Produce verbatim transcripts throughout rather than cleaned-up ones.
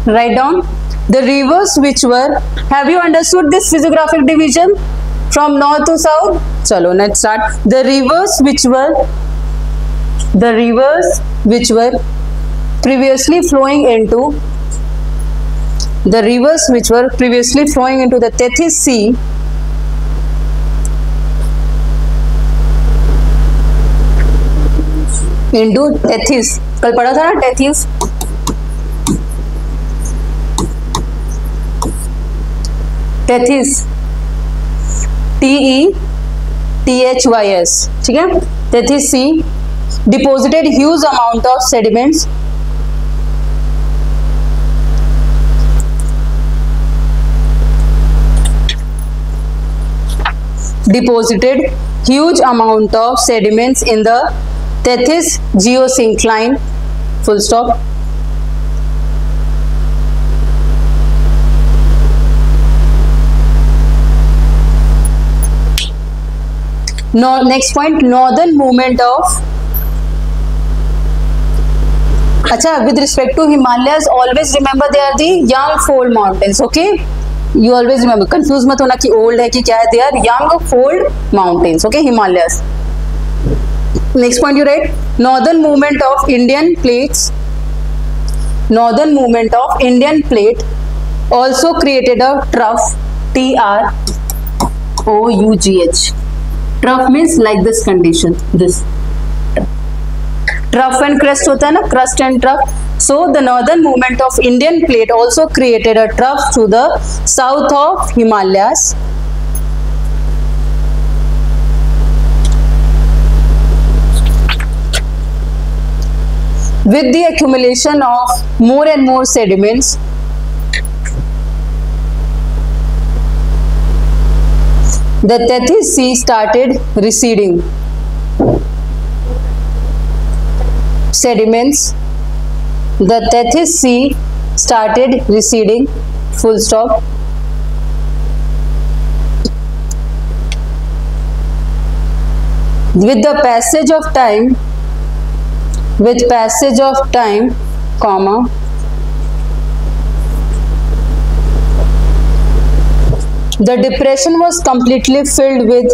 Write down the rivers which were. Have you understood this physiographic division from north to south? Chalo, let's start. The rivers which were the rivers which were previously flowing into the rivers which were previously flowing into the Tethys Sea into Tethys. कल पढ़ा था ना Tethys. Tethys, T E T H Y S, ठीक है. Tethys Sea deposited huge amount of sediments deposited huge amount of sediments in the Tethys geosyncline. Full stop. No, next point, northern movement of. अच्छा, with respect to Himalayas, always remember they are the young fold mountains. Okay, you always remember. Confuse मत होना कि old है कि क्या है. They are young fold mountains. Okay, Himalayas. Next point you write, northern movement of Indian plates. Northern movement of Indian plate also created a trough. T R O U G H. Trough means like this condition, this trough and crest होता है ना, crust and trough. So the northern movement of Indian plate also created a trough to the south of Himalayas. With the accumulation of more and more sediments, the Tethys Sea started receding. Sediments. The Tethys Sea started receding. Full stop. With the passage of time, with passage of time, comma, the depression was completely filled with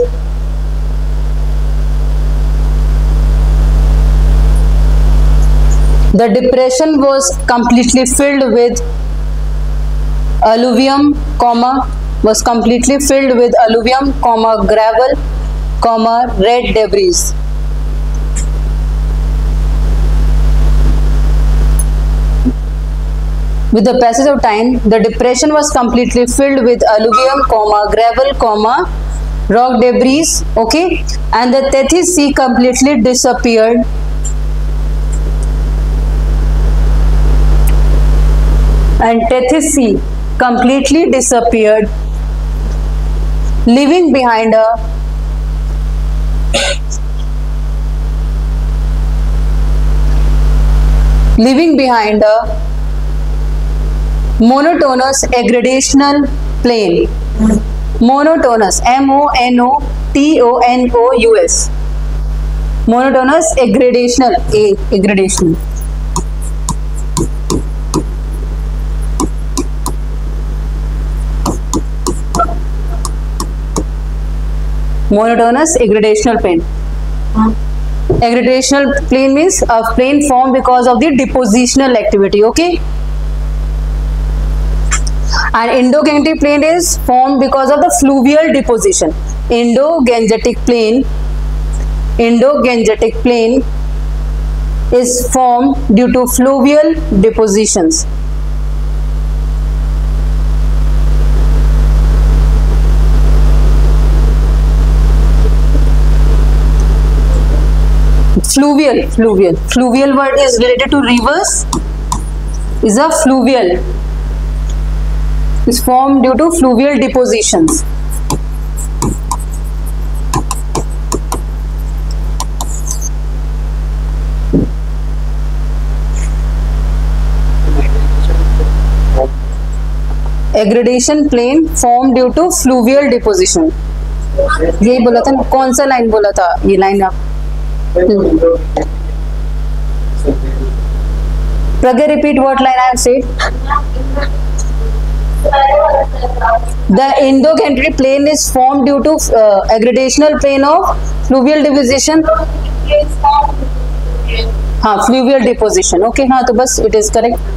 the depression was completely filled with alluvium, comma, was completely filled with alluvium, comma, gravel, comma, red debris. With the passage of time, the depression was completely filled with alluvium, comma, gravel, comma, rock debris. Okay, and the Tethys Sea completely disappeared. And Tethys Sea completely disappeared, leaving behind a leaving behind a monotonous aggradational plane. Monotonous, M O N O T O N O U S. Monotonous aggradational, A, aggradational. Monotonous aggradational plane. Aggradational plane means a plane formed because of the depositional activity. Okay. And Indo-Gangetic plain is formed because of the fluvial deposition. Indo-Gangetic plain, Indo-Gangetic plain is formed due to fluvial depositions. Fluvial, fluvial, fluvial word is related to rivers. Is a fluvial. Is formed due to fluvial depositions. Aggradation plain formed due to fluvial deposition. यही बोला था ना, कौन सा line बोला था? ये line आप Pragya, repeat what line I have said. The Indo-Gangetic plain is formed due to uh, aggradational plain of fluvial deposition. हाँ, fluvial deposition. Okay, हाँ तो बस it is correct.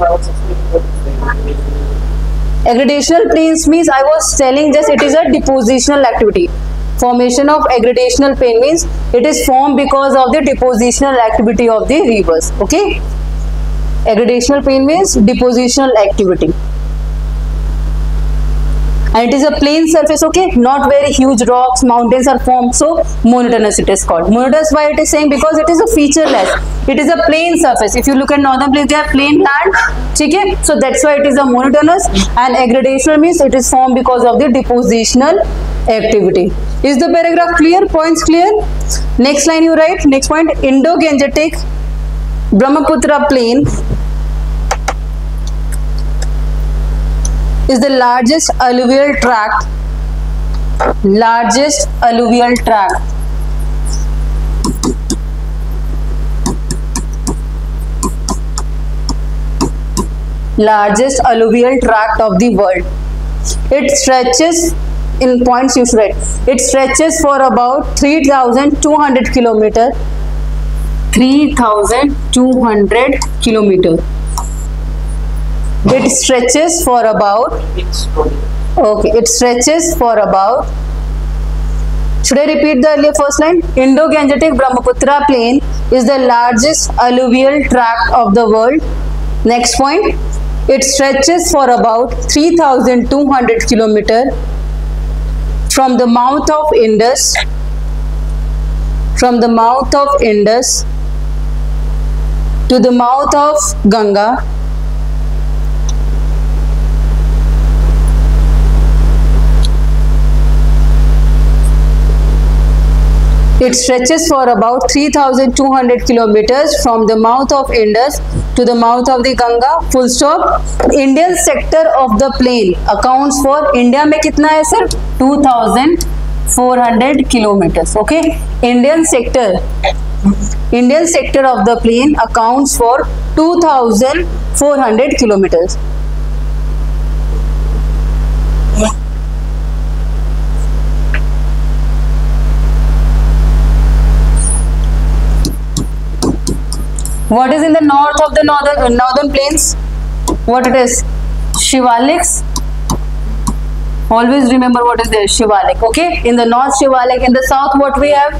Aggradational plains means I was telling just it is a depositional activity. Formation of aggradational plain means it is formed because of the depositional activity of the rivers. Okay, aggradational plain means depositional activity. And it is a plain surface, okay, not very huge rocks, mountains are formed, so monotonous it is called. Monotonous, why it is saying? Because it is a featureless, it is a plain surface. If you look at northern plains, they are plain land, okay, so that's why it is a monotonous. And aggradational means it is formed because of the depositional activity. Is the paragraph clear? Points clear? Next line you write, next point, Indo-Gangetic Brahmaputra plain is the largest alluvial tract, largest alluvial tract, largest alluvial tract of the world. It stretches, in points you should write, it stretches for about three thousand two hundred kilometer, three thousand two hundred kilometer. It stretches for about, okay, it stretches for about, should I repeat the earlier first line? Indo-Gangetic Brahmaputra plain is the largest alluvial tract of the world. Next point, it stretches for about three thousand two hundred kilometer from the mouth of Indus, from the mouth of Indus to the mouth of Ganga, it stretches for about three thousand two hundred kilometers from the mouth of Indus to the mouth of the Ganga, full stop. Indian sector of the plain accounts for, India में कितना है sir? two thousand four hundred kilometers. Okay, Indian sector, Indian sector of the plain accounts for two thousand four hundred kilometers. What is in the north of the northern northern plains? What it is? Shivaliks. Always remember what is there. Shivalik. Okay. In the north, Shivalik. In the south, what we have?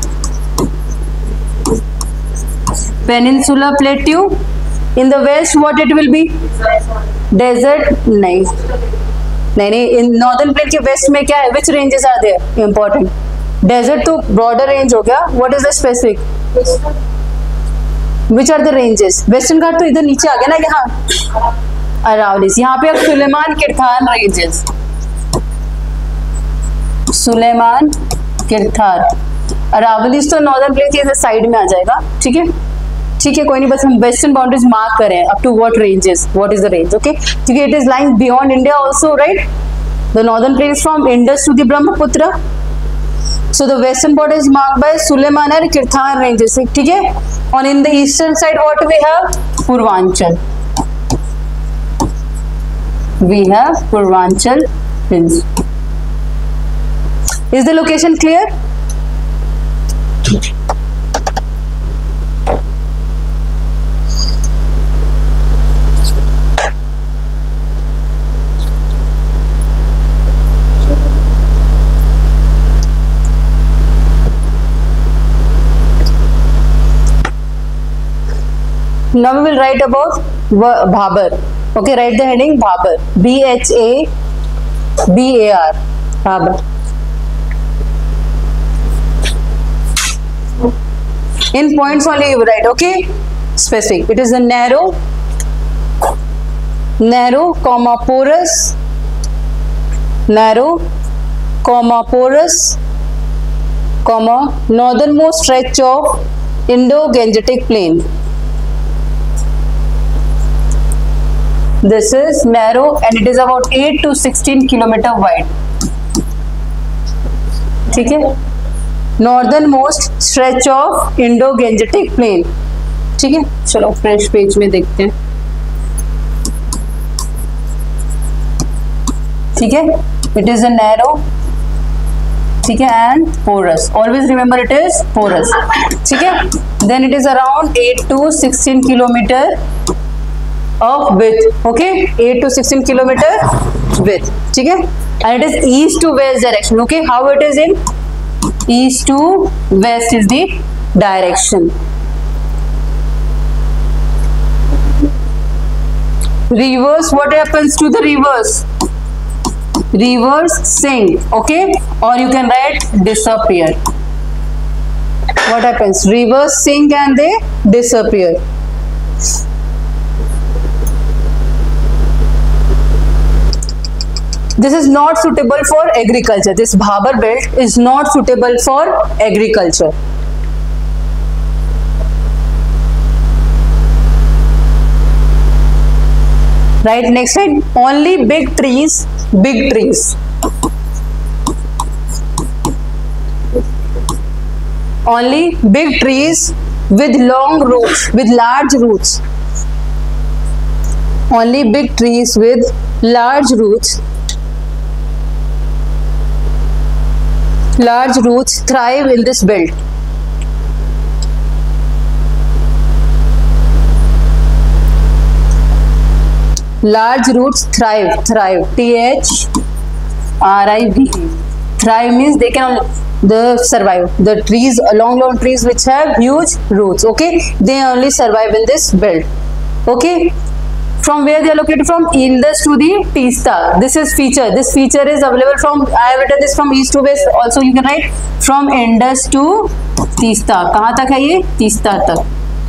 Peninsula Plateau. In the west, what it will be? Desert. नहीं नहीं नहीं. In northern plain के west में क्या है? Which ranges are there? Important. Desert तो broader range हो गया. What is the specific? Which are the ranges? Western Ghat तो इधर नीचे आ गया ना, यहाँ अरावलीज. यहाँ पे अब सुलेमान किरथार रेंजेस, सुलेमान किरथार, अरावलीज तो नॉर्दर्न प्लेन इधर साइड में आ जाएगा. ठीक है ठीक है, कोई नहीं, बस हम वेस्टर्न बाउंड्रीज मार्क करें up to what ranges, what is the range. Okay, क्योंकि it is lying beyond India also, right. The northern plain is from Indus to the Brahmaputra. So the western border is marked by Suleiman and Kirthan ranges. ठीक है. On in the eastern side, what we have? Purvanchal. We have Purvanchal hills. Is the location clear? Now we will write about Bhabar. Okay, write the heading Bhabar. B H A B A R. Bhabar. In points only you write. Okay, specific. It is a narrow, narrow, comma porous, narrow, comma porous, comma northernmost stretch of Indo-Gangetic plain. This is narrow and it is about eight to sixteen kilometer wide. ठीक है, northernmost stretch of Indo-Gangetic plain. ठीक है, चलो fresh page में देखते हैं. ठीक है, it is a narrow, ठीक है, and porous. Always remember it is porous. ठीक है, then it is around eight to sixteen kilometer of width. Okay, eight to sixteen kilometer width. ठीक है, and it is east to west direction. Okay, how it is in east to west is the direction. Rivers, what happens to the rivers? Rivers sink, okay, or you can write disappear. What happens? Rivers sink and they disappear. This is not suitable for agriculture. This Bhabur belt is not suitable for agriculture. Right, next line, only big trees, big trees. Only big trees with long roots, with large roots. Only big trees with large roots. Large roots thrive in this belt. Large roots thrive, thrive, T H R I V E. Thrive means they can only the survive. The trees, long long trees which have huge roots, okay, they only survive in this belt. Okay, from where they are located? From Indus to the Teesta. This is feature. This feature is available from, I have written this from east to west. Also you can write from Indus to Teesta. कहाँ तक है ये? तीस्ता तक.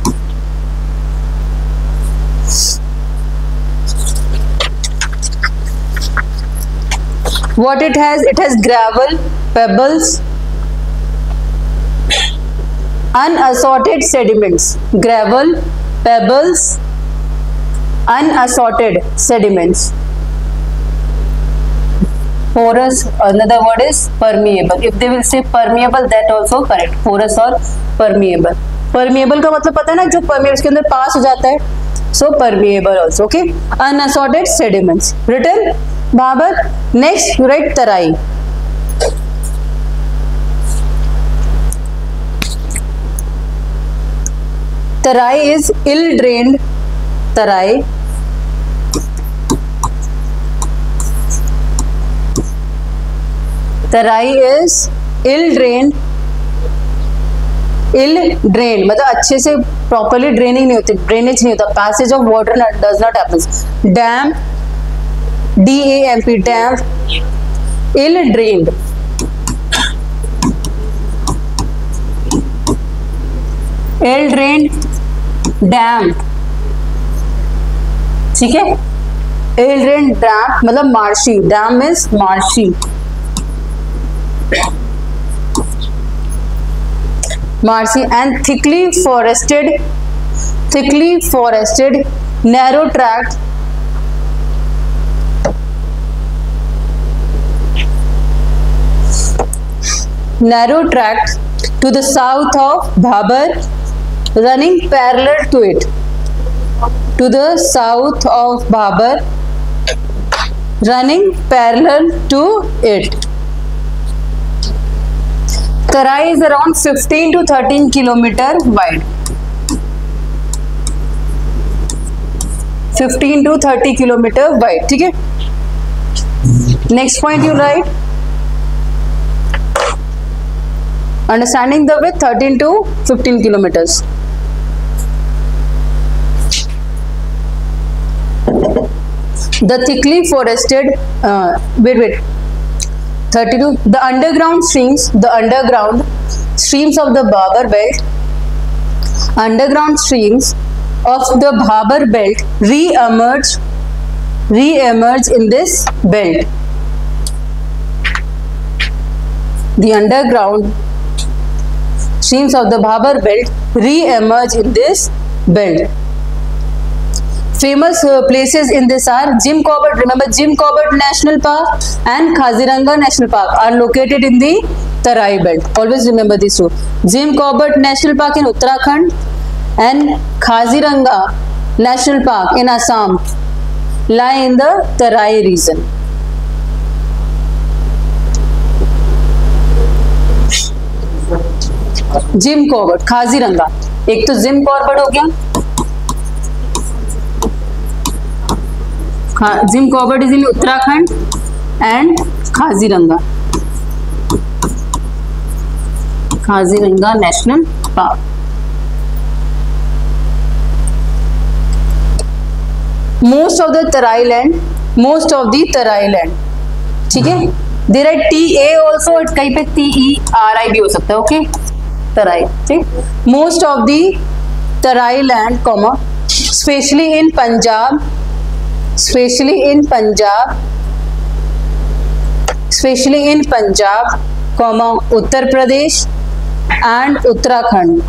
What it has? It has gravel, pebbles, unassorted sediments. Gravel, pebbles, unassorted sediments. Porous, another word is permeable. If they will say permeable, that also correct. Porous or permeable. Permeable का मतलब पता है ना, जो permeable उसके अंदर पास हो जाता है. So permeable also. Okay. Unassorted sediments. Written Bhabur. Next, you write Tarai. Tarai is ill-drained. Tarai. Tarai is ill-drained. Ill-drained मतलब अच्छे से properly draining नहीं होती, drainage नहीं होता, passage of water does not happen. Damp, D A M P, damp, ill-drained. Ill-drained, damp. ठीक है, ill-drained, damp मतलब marshy. Damp is marshy. Marshy and thickly forested, thickly forested, narrow tract, narrow tract to the south of Bhabur, running parallel to it. To the south of Bhabur, running parallel to it. Tarai is around fifteen to thirteen kilometer wide. fifteen to thirty kilometer wide. ठीक है. Next point you write. Understanding the width thirteen to fifteen kilometers. The thickly forested. Uh, wait, wait. thirty-two. The underground streams, the underground streams of the Bhabur belt, underground streams of the Bhabur belt re-emerge, re-emerge in this belt. The underground streams of the Bhabur belt re-emerge in this belt. Famous uh, places in this are Jim Corbett. Remember, Jim Corbett National Park and Kaziranga National Park are located in the Tarai belt. Always remember these two. Jim Corbett National Park in Uttarakhand and Kaziranga National Park in Assam lie in the Tarai region. Jim Corbett, Kaziranga. एक तो Jim Corbett हो गया, Jim Corbett is in Uttarakhand and Kaziranga, Kaziranga national park. Most of the Tarai land, most of the Tarai land, ठीक है। There are tea a also, कहीं पे T E R आई भी हो सकता है, ओके, तराई, ठीक। Most of the Tarai land comma specially in Punjab, specially in Punjab, specially in Punjab comma Uttar Pradesh and Uttarakhand,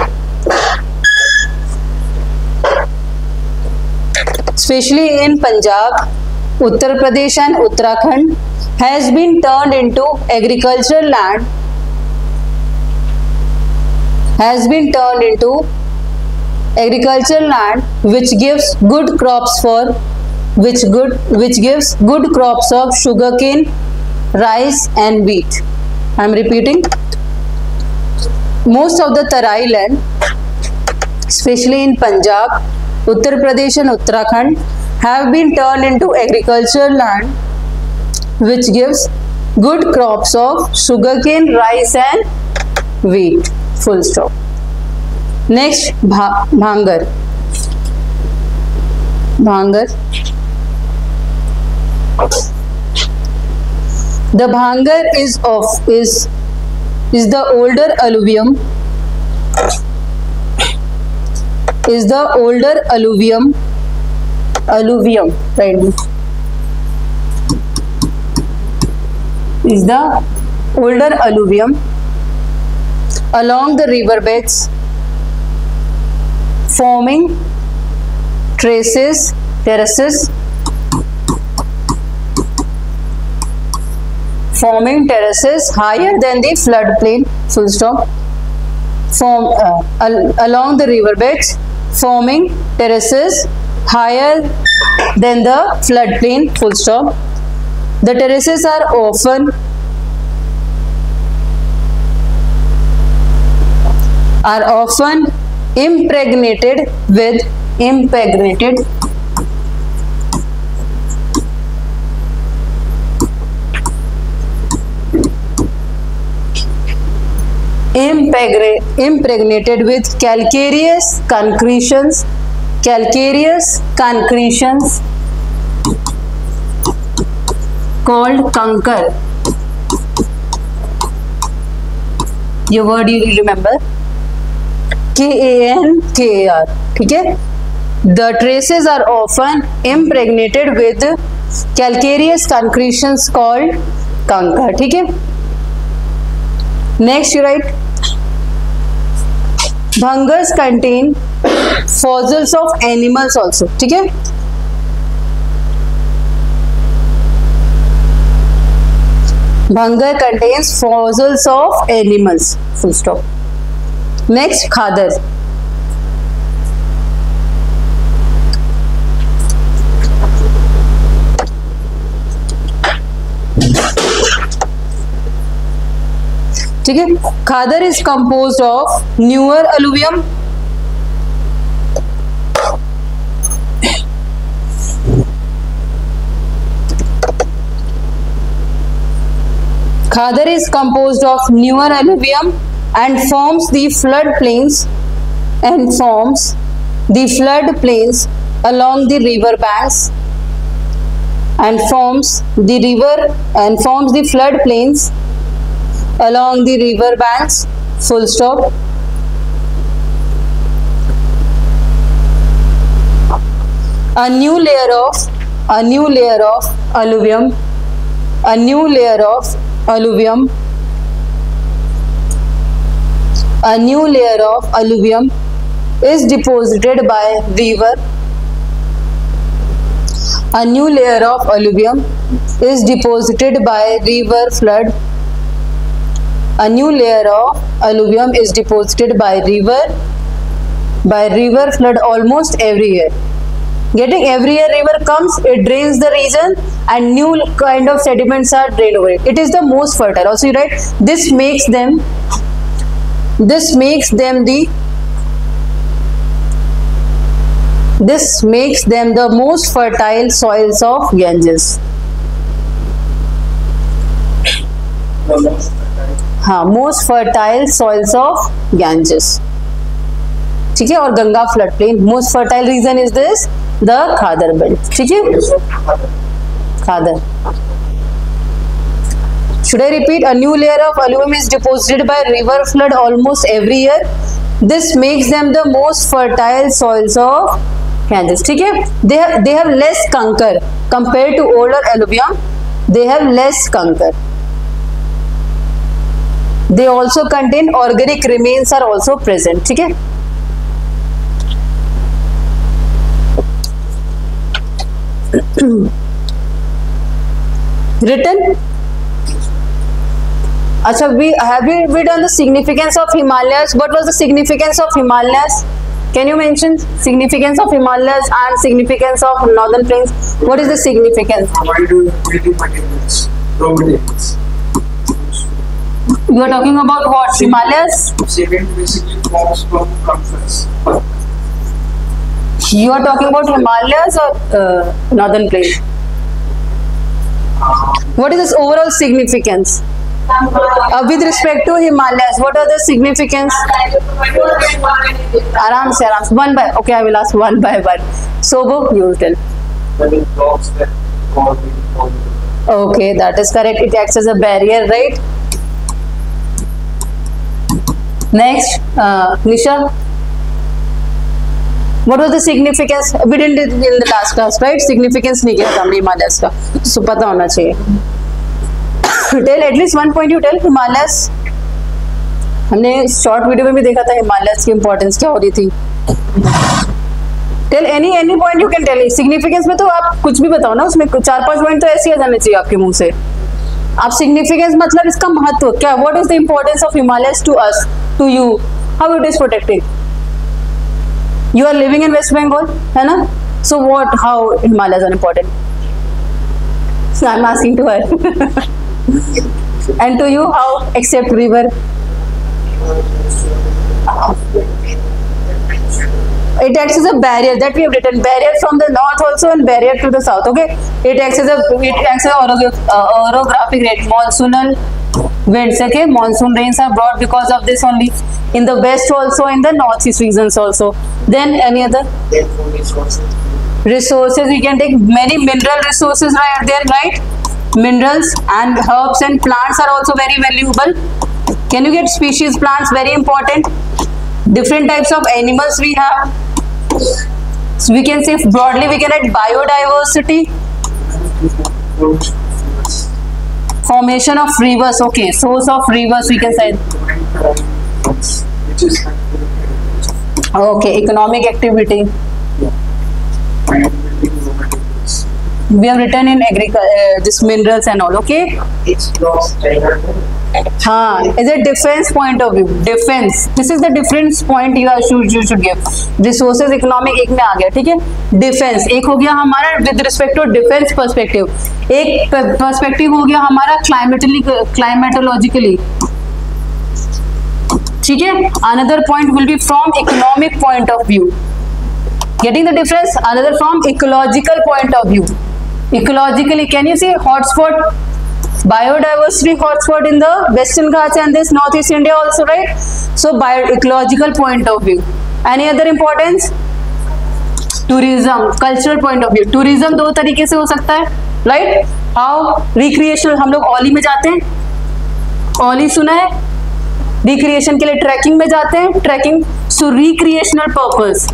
specially in Punjab, Uttar Pradesh and Uttarakhand has been turned into agricultural land, has been turned into agricultural land which gives good crops for, which good which gives good crops of sugarcane, rice and wheat. I am repeating. Most of the Tarai land, especially in Punjab, Uttar Pradesh and Uttarakhand, have been turned into agricultural land which gives good crops of sugarcane, rice and wheat. Full stop. Next, bha bhangar. Bhangar. The bhangar is of is is the older alluvium. Is the older alluvium. Alluvium, right? Is the older alluvium along the river beds, forming traces, terraces, forming terraces higher than the floodplain. Full stop. Form uh, al along the river beds, forming terraces higher than the floodplain. Full stop. The terraces are often are often impregnated with impregnated impregnated with calcareous concretions, calcareous concretions called कंकर. ये word you remember, के A N के ए are, ठीक है। The traces are often impregnated with calcareous concretions called kankar, ठीक है। Next you write, bhangars contain fossils of animals also, ठीक है। Bhangar contains fossils of animals. Full stop. Next, Khadar. ठीक है, Khadar is composed of newer alluvium, Khadar is composed of newer alluvium and forms the floodplains and forms the floodplains along the river banks and forms the river and forms the floodplains along the river banks. Full stop. A new layer of a new layer of alluvium, a new layer of alluvium, a new layer of alluvium is deposited by river. A new layer of alluvium is deposited by river flood. A new layer of alluvium is deposited by river by river flood almost every year. Getting every year river comes, it drains the region and new kind of sediments are drained over it. It is the most fertile. Also, right? This makes them This makes them the this makes them the most fertile soils of Ganges. हाँ, most fertile soils of Ganges. ठीक है, और Ganga flood plain. Most fertile region is this the khadar belt. ठीक है, खादर. Should I repeat? A new layer of alluvium is deposited by river flood almost every year. This makes them the most fertile soils of Ganges. ठीक है, they have they have less कंकर compared to older alluvium. They have less कंकर. They also contain organic remains are also present. ठीक है, written. अच्छा, we have we, we done the significance of Himalayas. What was the significance of Himalayas? Can you mention significance of Himalayas and significance of northern plains? What is the significance? Why do we materials, raw materials? You are talking about what? Himalayas? Second basically forms from conference. You are talking about Himalayas or uh, northern plains? What is this overall significance? Uh, with respect to Himalayas, what are the significance? Aram se, aram se. One by, okay, I will ask one by one. Sobo, you will tell. Okay, that is correct. It acts as a barrier, right? Next, uh, Nisha. What was the significance? We didn't it in the last class, right? Significance नहीं किया था हमने Himalayas का, सो पता होना चाहिए. Tell at least one point. You tell Himalayas. हमने short video में भी देखा था हिमालयस की इम्पोर्टेंस क्या हो रही थी. Tell any any point you can tell. Significance में तो आप कुछ भी बताओ ना, उसमें चार पांच पॉइंट तो ऐसे ही आ जाने चाहिए आपके मुंह से. आप सिग्निफिकेंस मतलब इसका महत्व क्या, what is the importance of Himalayas to us, to you, how it is protected. You are living in West Bengal, है ना, so what, how Himalayas are important. I am asking to her. And to you, how except river. It acts as a barrier that we have written, barrier from the north also and barrier to the south. Okay, it acts as a it acts as a uh, orographic rate, monsoonal winds. Okay, monsoon rains are brought because of this only in the west also, in the northeast regions also. Then any other resources we can take, many mineral resources right there, right? Minerals and herbs and plants are also very valuable. Can you get species plants? Very important. Different types of animals we have. So we can say broadly we can add biodiversity, formation of rivers. Okay, source of rivers we can say. Okay, economic activity. We have written in agriculture uh, this minerals and all. Okay. It's lost. हाँ, is a defense point of view. Defense. This is the difference point you should you should give. Resources, economic एक में आ गया, ठीक है. Defense एक हो गया हमारा with respect to defense perspective. एक perspective हो गया हमारा climatologically climatologically. ठीक है. Another point will be from economic point of view. Getting the difference? Another from ecological point of view. Ecologically, can you see hotspot? Biodiversity hotspot in the Western Ghats and this Northeast India also, right? So bio ecological point of view. Any other importance? Tourism, cultural point of view. Tourism दो तरीके से हो सकता है, right? How? Recreational, हम लोग ओली में जाते हैं, ओली सुना है. Recreation के लिए ट्रैकिंग में जाते हैं, trekking. So recreational purpose.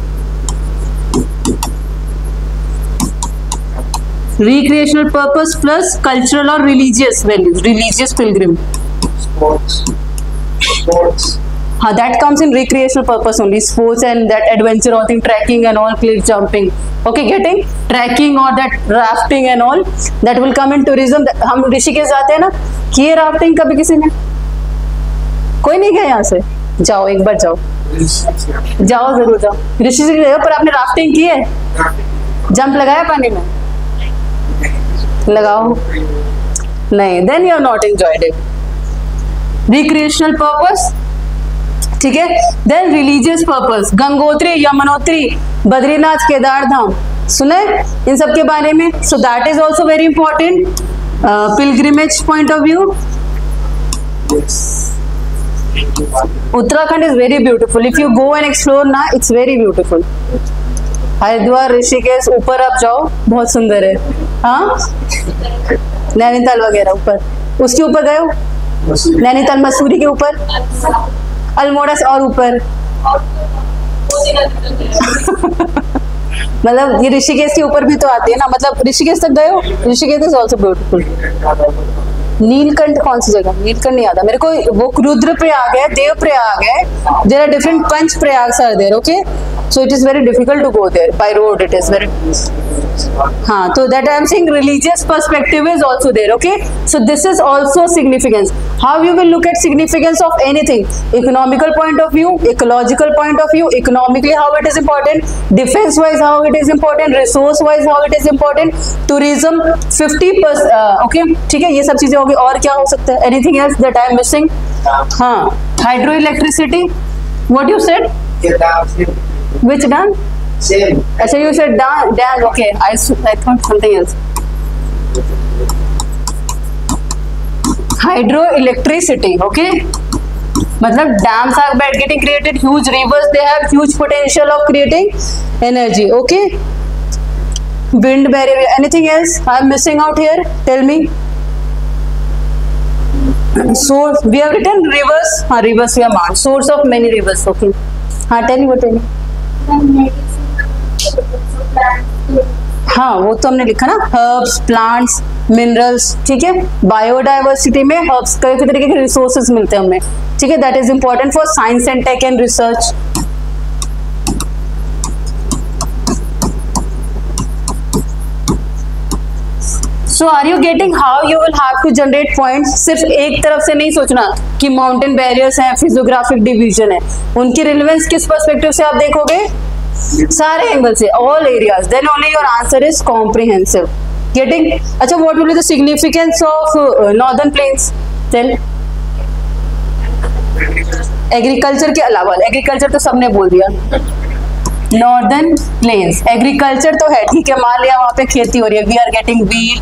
Recreational purpose plus cultural or religious values, religious pilgrim. Sports. Sports. हाँ, that comes in recreational purpose only. Sports and that adventure or thing, trekking and all, cliff jumping. Okay, getting trekking or that rafting and all, that will come in tourism. हम ऋषिकेश जाते हैं ना, किए rafting कभी किसी ने? कोई नहीं गया यहाँ से? जाओ, एक बार जाओ, जाओ जरूर जाओ. ऋषिकेश गए पर आपने राफ्टिंग की है? जंप लगाया पानी में? लगाओ नहीं. Then you are not enjoyed it. Recreational purpose, ठीक है। Then religious purpose, Gangotri, Yamunotri, Badrinath, Kedar Dham, सुने इन सब के बारे में। So that is also very important pilgrimage point of view. Uttarakhand is very beautiful, if you go and explore ना, it's very beautiful. Haridwar, Rishikesh, ऊपर आप जाओ, बहुत सुंदर है। हाँ, नैनीताल वगैरह ऊपर, उसके ऊपर गए हो, नैनीताल मसूरी के ऊपर, अल्मोड़ा से और ऊपर मतलब ये ऋषिकेश के ऊपर भी तो आती है ना, मतलब ऋषिकेश तक गए हो? Rishikesh is also beautiful. Neelkanth कौन सी जगह, नीलकंठ नहीं आता मेरे को, वो रुद्र प्रयाग है, देव प्रयाग है, there are different Panch Prayags are there, okay, so it is very difficult to go there by road, it is very, हाँ, तो that I am saying religious perspective is also there, okay, so this is also significance. How you will look at significance of anything, economical point of view, ecological point of view, economically how it is important, defence wise how it is important, resource wise how it is important, tourism fifty percent, okay, ठीक है, ये सब चीजें होगी। और क्या हो सकता है, anything else that I am missing? हाँ, hydro electricity, what you said, which dam? Same. अच्छा, you said dam, dam, okay. I I thought something else. Hydroelectricity, okay. मतलब dams are getting created, huge rivers, they have huge potential of creating energy, okay. Wind barrier, anything else I am missing out here? Tell me. Source, we have written rivers, हाँ rivers we have marked. Source of many rivers, okay. हाँ, tell me, what tell me. हाँ, वो तो हमने लिखा ना, herbs, plants, minerals, ठीक है। बायोडाइवर्सिटी में हर्ब्स, कई तरीके के रिसोर्सेज मिलते हैं हमें, ठीक है, that is important for science and tech and research. So are you getting how you will have to generate points? सिर्फ एक तरफ से नहीं सोचना कि माउंटेन बैरियर्स हैं, फिजियोग्राफिक डिवीजन है, उनकी रिलेवेंस किस पर्सपेक्टिव से आप देखोगे? सारे एंगल से, all areas, then only your answer is comprehensive. Getting? अच्छा, what will be the significance of northern plains? Tell. Agriculture के अलावा, एग्रीकल्चर तो सबने बोल दिया, नॉर्दर्न प्लेन्स एग्रीकल्चर तो है, ठीक है, मान लिया वहां पे खेती हो रही है, we are getting wheat,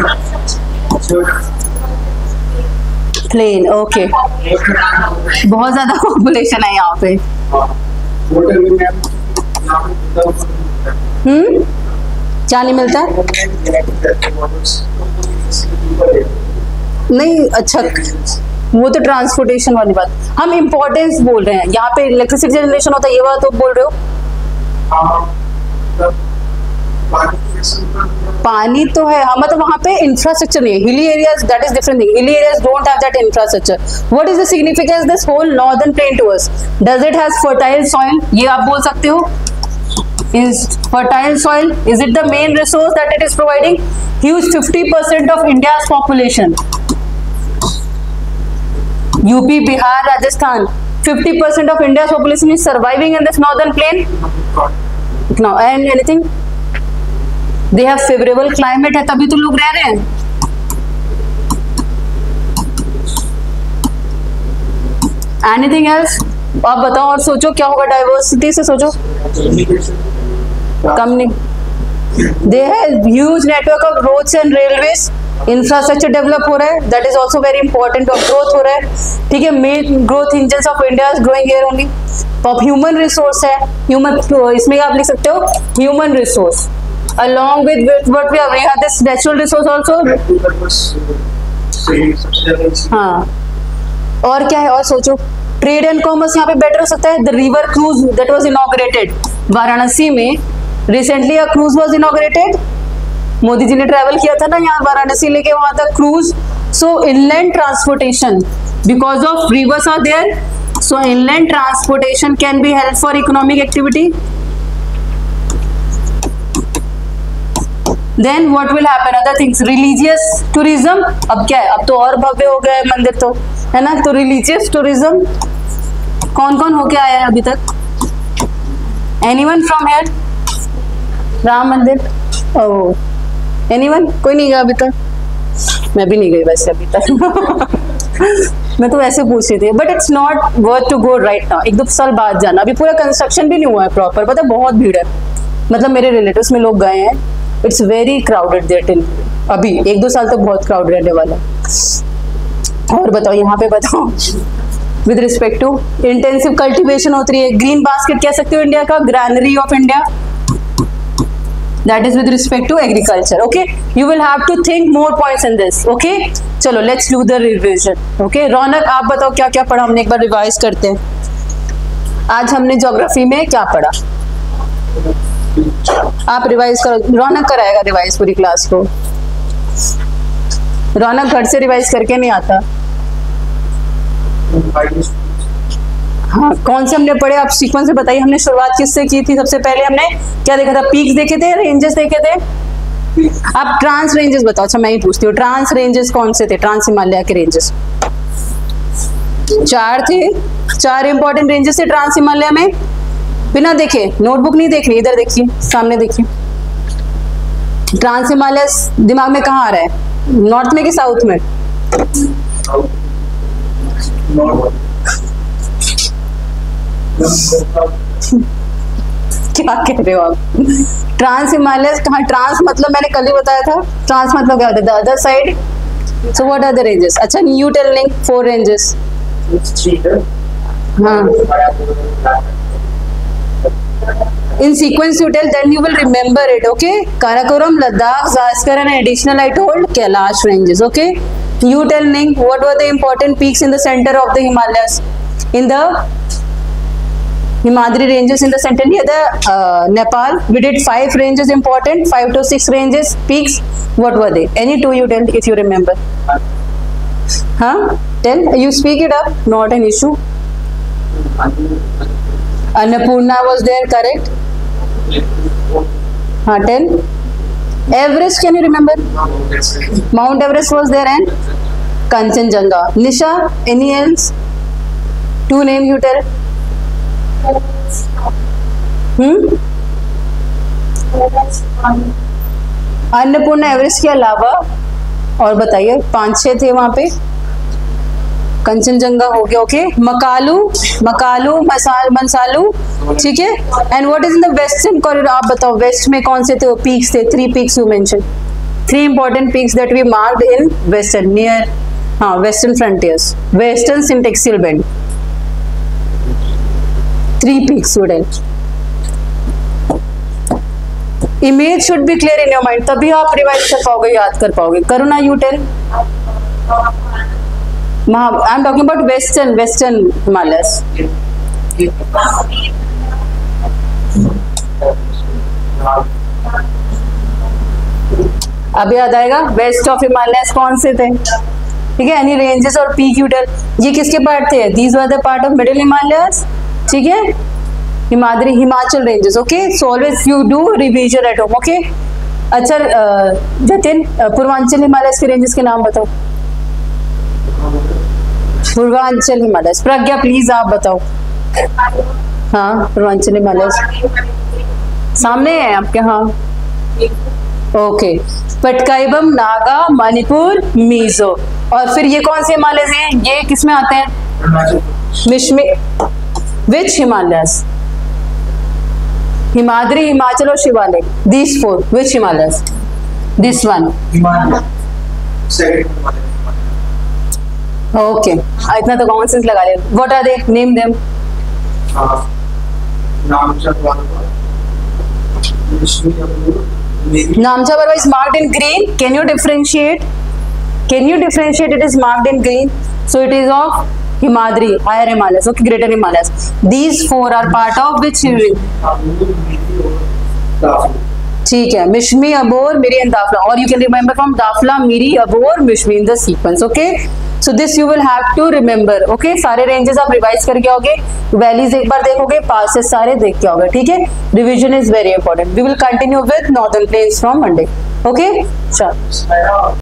plain, okay, बहुत ज्यादा पॉपुलेशन है यहाँ पे। हम्म, क्या नहीं मिलता नहीं? अच्छा, वो तो ट्रांसपोर्टेशन वाली बात, हम इम्पोर्टेंस बोल रहे हैं, यहाँ पे इलेक्ट्रिसिटी जनरेशन होता है, ये बात तो बोल रहे हो। पानी तो है, हाँ, मतलब वहाँ पे इंफ्रास्ट्रक्चर नहीं है। Hilly areas, that is different thing, hilly areas don't have that infrastructure. What is the significance this whole northern plain to us? Does it has fertile soil? ये आप बोल सकते हो, is fertile soil, is it the main resource that it is providing? Huge fifty percent of India's population, U P, Bihar, Rajasthan, fifty percent of India's population is surviving in this northern plain. Now, and anything? They have favorable climate है, तभी तो लोग रह रहे हैं। Anything else? आप बताओ और सोचो क्या होगा, डाइवर्सिटी से सोचो। कम नहीं, they have huge network of roads and railways, infrastructure develop हो रहा है, that is also very important, of growth हो रहा है, ठीक है, main growth engine of India is growing here only. अब ह्यूमन रिसोर्स है, ह्यूमन, इसमें आप लिख सकते हो human resource along with what we have, we have this natural resource also। हाँ, और क्या है, और सोचो, ट्रेड एंड कॉमर्स यहाँ पे बेटर हो सकता है। The river cruise that was inaugurated Varanasi में, recently a cruise was inaugurated, Modi ji ने ट्रैवल किया था ना यहाँ वाराणसी लेके वहां तक cruise. So inland transportation, because of rivers are there, so inland transportation can be help for economic activity. Then what will happen? Other things, religious tourism, अब क्या है, अब तो और भव्य हो गया है मंदिर तो, है ना, तो religious tourism कौन कौन होके आया है अभी तक? Anyone from here? राम मंदिर, oh, anyone? कोई नहीं गया अभी तक? मैं भी नहीं गई वैसे अभी तक। मैं तो ऐसे पूछ रही थी, but it's not worth to go right now, एक दो साल बाद जाना, अभी पूरा कंस्ट्रक्शन भी नहीं हुआ है प्रॉपर, पता है बहुत भीड़ है, मतलब मेरे रिलेटिव्स में लोग गए हैं, it's very crowded there till अभी, एक दो साल तक तो बहुत क्राउड रहने वाला। और बताओ यहाँ पे बताओ, with respect to intensive cultivation होती है, ग्रीन बास्केट कह सकते हो इंडिया का, granary of India, that is with respect to agriculture. Okay, you will have to think more points in this. Okay, चलो let's do the revision. Okay, रौनक आप बताओ क्या क्या पढ़ा हमने, एक बार रिवाइज करते हैं। आज हमने ज्योग्राफी में क्या पढ़ा, आप रिवाइज करो, रौनक कराएगा रिवाइज पूरी क्लास को, रौनक घर से रिवाइज करके नहीं आता। हाँ, कौन से हमने पढ़े, आप सीक्वेंस में बताइए, हमने शुरुआत किससे की थी? सबसे पहले हमने क्या देखा था, पीक्स देखे थे, रेंजेस देखे थे, आप ट्रांस रेंजेस बताओ। अच्छा मैं ही पूछती हूँ, ट्रांस रेंजेस कौन से थे, ट्रांस हिमालय के रेंजेस चार थे, चार इंपॉर्टेंट रेंजेस थे ट्रांस हिमालय में, बिना देखे, नोटबुक नहीं देखनी, इधर देखिए, सामने देखिए, ट्रांस हिमालय दिमाग में कहाँ आ रहा है, नॉर्थ में कि साउथ में? क्या कह रहे हो आप, ट्रांस हिमालय कहाँ, ट्रांस मतलब मैंने कल ही बताया था, ट्रांस मतलब क्या होता है, the other side, so what are the ranges? अच्छा you tell link four ranges. हाँ, in sequence you tell, then you will remember it. Okay, Karakoram, Ladakh, Zanskar and additional I told Kailash ranges. Okay, you tell Ning, what were the important peaks in the center of the Himalayas, in the Himadri ranges in the center near the uh, Nepal? We did five ranges important, five to six ranges peaks. What were they? Any two you tell if you remember. Huh? Tell, you speak it up, not an issue. Annapurna was there, correct? Huh, tell. Everest, can you remember? Mount Everest was there and Kanchenjunga. Nisha, any else? Two name you tell. Hmm? Annapurna Everest के अलावा और बताइए, पांच छह थे वहां पे, कंचनजंगा हो गया, ओके, मकालू, मकालू, मसाल, मनसालू, ठीक है, and what is in the western corridor? आप बताओ वेस्ट में कौन से थे पीक्स थे? Three peaks you mention, three important peaks that we marked in western, near, हाँ, western frontiers, western syntaxial bend, three peaks you tell. Image should be clear in your mind, तभी आप revise कर पाओगे, याद कर पाओगे। Karuna you tell. I am talking about western, western Himalayas. अब याद आएगा वेस्ट ऑफ हिमालयस कौन से थे, ठीक है, एनी रेंजेस और पीक यू टेल। ये किसके पार्ट थे? These were the part of middle Himalayas, ठीक है, Himadri, Himachal ranges, okay, so always you do revision at home, okay. अच्छा जतिन, पूर्वांचल हिमालयस के रेंजेस के नाम बताओ। पूर्वांचल हिमालयस, प्रज्ञा प्लीज आप बताओ। हाँ, पूर्वांचल हिमालयस सामने है आपके, हाँ, ओके, पटकाइबम, नागा, मणिपुर, मिजो, और फिर ये कौन से हिमालयस हैं? ये किस में आते हैं? Mishmi, which Himalayas? हिमाद्री, हिमाचल और Shivalik, this four, which Himalayas? This one, okay, इतना तो कॉमन सेंस लगा लिया। What are they, name them. Namcha Parva is marked in green. Can you differentiate? Can you differentiate? It is marked in green, so it is of Himadri, higher Himalayas, okay, greater Himalayas. These four are part of which? ठीक है, Mishmi, Abor, Miri and Dafla, और you can remember from Dafla, Miri, Abor, Mishmi in the sequence, okay? So this you will have to remember, okay? सारे ranges आप revise करके आओगे, valleys एक बार देखोगे, passes सारे देख के आओगे, ठीक है। Revision is very important. We will continue with northern plains from Monday, okay. चलो।